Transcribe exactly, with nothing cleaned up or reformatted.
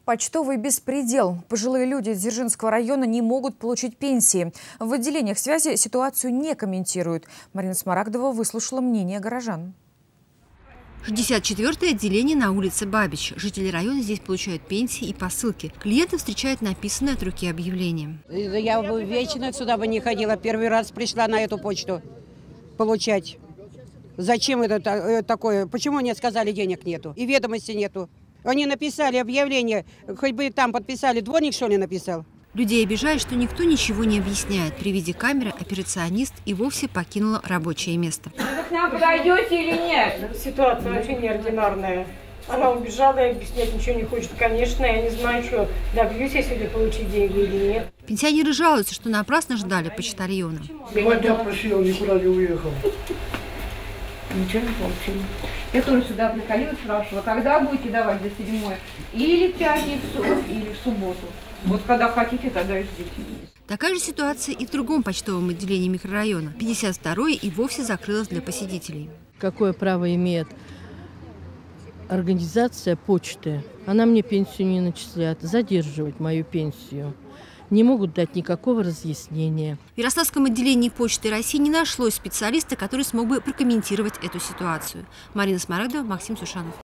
Почтовый беспредел. Пожилые люди Дзержинского района не могут получить пенсии. В отделениях связи ситуацию не комментируют. Марина Смарагдова выслушала мнение горожан. шестьдесят четвёртое отделение на улице Бабич. Жители района здесь получают пенсии и посылки. Клиенты встречают написанное от руки объявление. Я бы вечно сюда бы не ходила. Первый раз пришла на эту почту получать. Зачем это такое? Почему не сказали, денег нету и ведомости нету? Они написали объявление, хоть бы там подписали, дворник что ли написал? Людей обижает, что никто ничего не объясняет. При виде камеры операционист и вовсе покинула рабочее место. Вы к нам подойдете или нет? Ситуация вообще неординарная. Она убежала и объяснять ничего не хочет. Конечно, я не знаю, что добьюсь я сегодня получить деньги или нет. Пенсионеры жалуются, что напрасно ждали почтальона. Два дня просил, никуда не уехал. Ничего не получили. Я тоже сюда приходила, спрашивала, когда будете давать за седьмое? Или в пятницу, или в субботу. Вот когда хотите, тогда и ждите. Такая же ситуация и в другом почтовом отделении микрорайона. пятьдесят второе и вовсе закрылось для посетителей. Какое право имеет организация почты? Она мне пенсию не начисляет, задерживать мою пенсию. Не могут дать никакого разъяснения. В Ярославском отделении Почты России не нашлось специалиста, который смог бы прокомментировать эту ситуацию. Марина Смарагдова, Максим Сушанов.